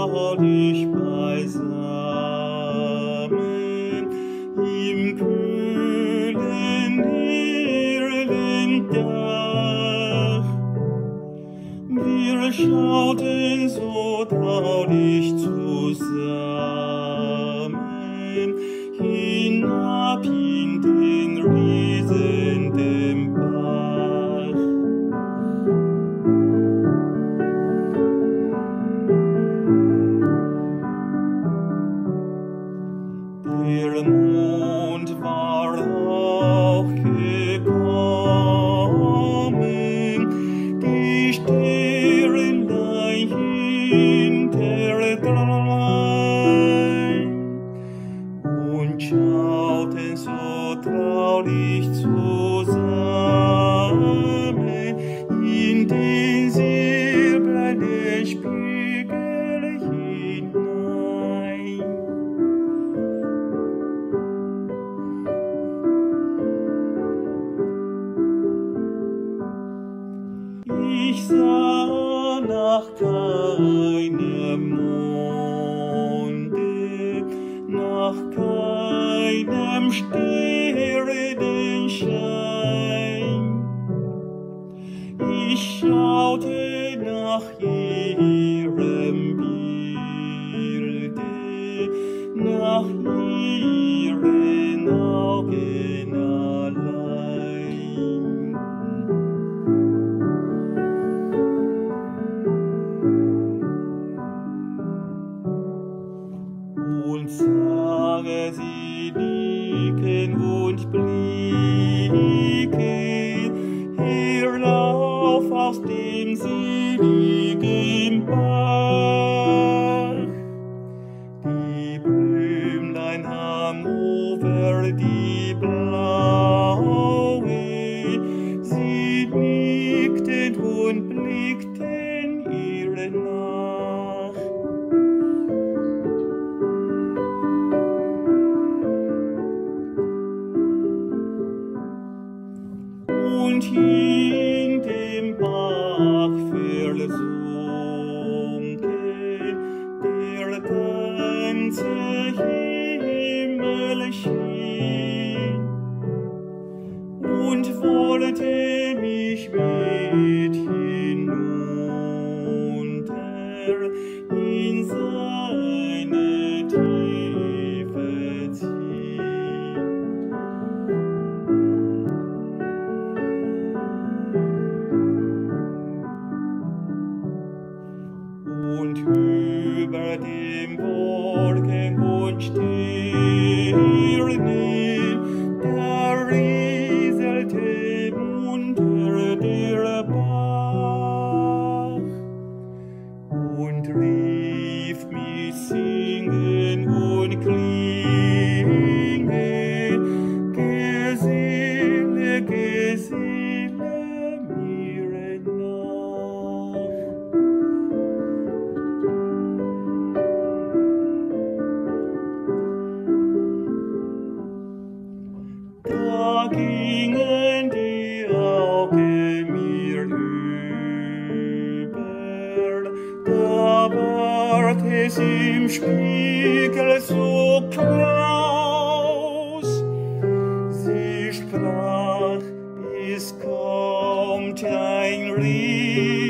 traulich beisammen im kühlen Erlendach. Wir schauten so traulich zusammen hinab in den riesenden Bach. Der Mond war auch gekommen, die Sternlein hinterdrein und schauten so traulich zusammen in den silbernen Spiegel hinein. Ich sah nach keinem Monde, nach keinem Sternenschein. Ich schaute nach ihrem Bilde, nach ihren Augen allein. Und sah sie nicken und blicken, herauf aus dem seligen Bach. Die Blümlein am Ufer, die blauen, sie nickten und blickten ihr nach. Und in dem Bach versunken, der ganze Himmel schien und wollte mich mit hinunter in seine Tiefe ziehen. Und über dem Wolken und Sternen, da rieselte munter der Bach und rief mit Singen und Klingen, Geselle, Geselle mir nach. Da gingen die Augen mir über, da ward es im Spiegel so kraus. Sie sprach, es kommt ein Regen